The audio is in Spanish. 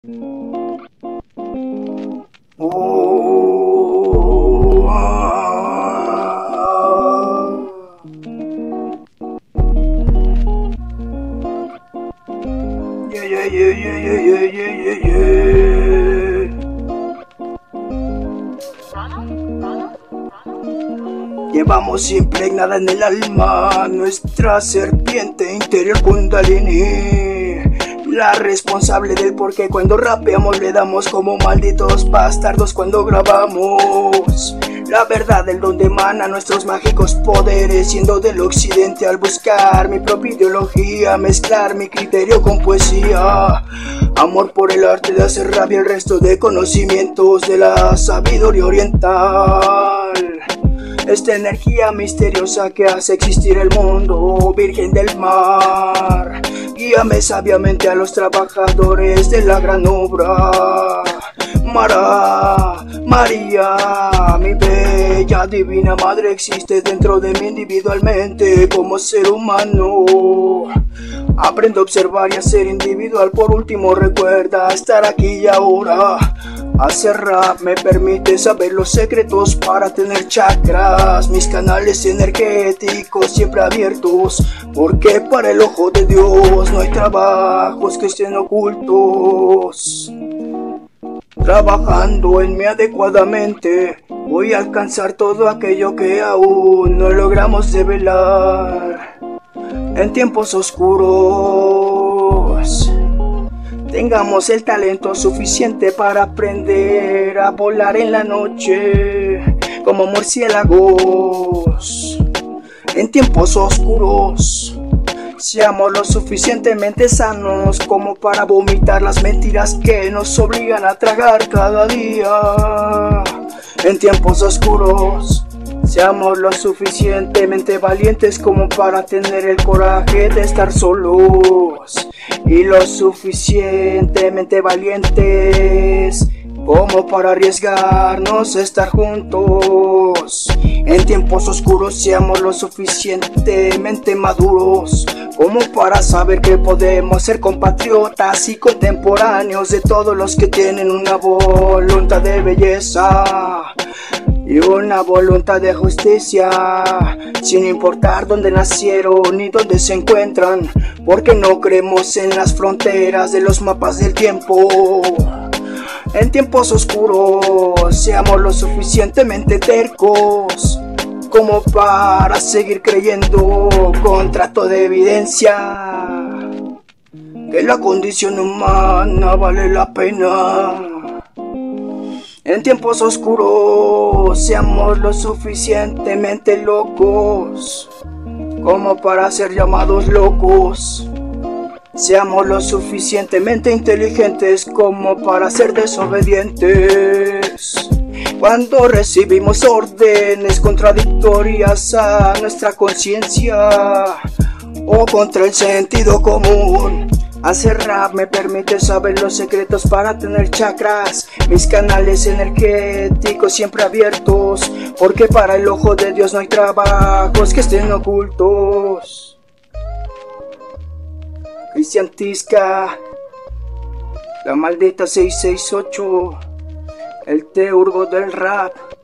Oh, yeah, yeah, yeah, yeah, yeah, yeah, yeah, yeah. Llevamos impregnada en el alma nuestra serpiente interior Kundalini, la responsable del porqué cuando rapeamos le damos como malditos bastardos cuando grabamos. La verdad del donde emana nuestros mágicos poderes, siendo del occidente al buscar mi propia ideología, mezclar mi criterio con poesía. Amor por el arte de hacer rabia el resto de conocimientos de la sabiduría oriental. Esta energía misteriosa que hace existir el mundo, virgen del mar. Guíame sabiamente a los trabajadores de la gran obra. María, mi bella divina madre, existe dentro de mí individualmente como ser humano. Aprendo a observar y a ser individual. Por último recuerda estar aquí y ahora. Hacer rap me permite saber los secretos para tener chakras. Mis canales energéticos siempre abiertos, porque para el ojo de Dios no hay trabajos que estén ocultos. Trabajando en mí adecuadamente, voy a alcanzar todo aquello que aún no logramos develar. En tiempos oscuros, tengamos el talento suficiente para aprender a volar en la noche como murciélagos. En tiempos oscuros, seamos lo suficientemente sanos como para vomitar las mentiras que nos obligan a tragar cada día. En tiempos oscuros, seamos lo suficientemente valientes como para tener el coraje de estar solos, y lo suficientemente valientes como para arriesgarnos a estar juntos. En tiempos oscuros seamos lo suficientemente maduros como para saber que podemos ser compatriotas y contemporáneos de todos los que tienen una voluntad de belleza y una voluntad de justicia, sin importar dónde nacieron ni dónde se encuentran, porque no creemos en las fronteras de los mapas del tiempo. En tiempos oscuros, seamos lo suficientemente tercos como para seguir creyendo contra toda evidencia que la condición humana vale la pena. En tiempos oscuros, seamos lo suficientemente locos como para ser llamados locos. Seamos lo suficientemente inteligentes como para ser desobedientes. Cuando recibimos órdenes contradictorias a nuestra conciencia o contra el sentido común, hacer rap me permite saber los secretos para tener chakras. Mis canales energéticos siempre abiertos, porque para el ojo de Dios no hay trabajos que estén ocultos. Cristian Tisca, la maldita 668, el teurgo del rap.